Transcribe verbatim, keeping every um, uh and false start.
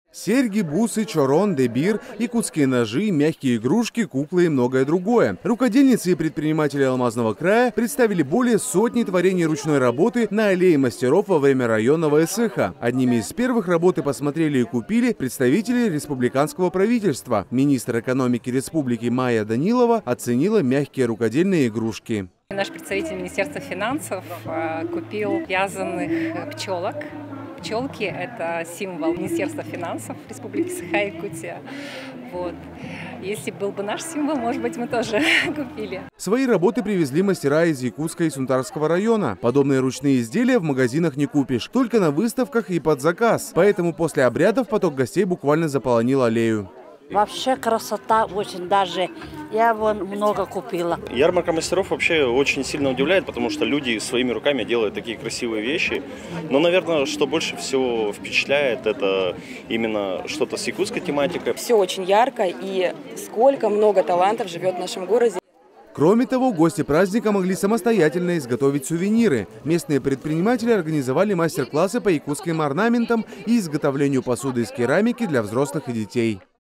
Серьги, бусы, чорон, дебир, якутские ножи, мягкие игрушки, куклы и многое другое. Рукодельницы и предприниматели Алмазного края представили более сотни творений ручной работы на аллее мастеров во время районного СХ. Одними из первых работы посмотрели и купили представители республиканского правительства. Министр экономики республики Майя Данилова оценила мягкие рукодельные игрушки. Наш представитель Министерства финансов купил вязаных пчелок. Пчелки – это символ Министерства финансов Республики Саха-Якутия. Вот. Если был бы наш символ, может быть, мы тоже купили. Свои работы привезли мастера из Якутска и Сунтарского района. Подобные ручные изделия в магазинах не купишь, только на выставках и под заказ. Поэтому после обрядов поток гостей буквально заполонил аллею. Вообще красота очень, даже я вон много купила. Ярмарка мастеров вообще очень сильно удивляет, потому что люди своими руками делают такие красивые вещи. Но, наверное, что больше всего впечатляет, это именно что-то с якутской тематикой. Все очень ярко, и сколько много талантов живет в нашем городе. Кроме того, гости праздника могли самостоятельно изготовить сувениры. Местные предприниматели организовали мастер-классы по якутским орнаментам и изготовлению посуды из керамики для взрослых и детей.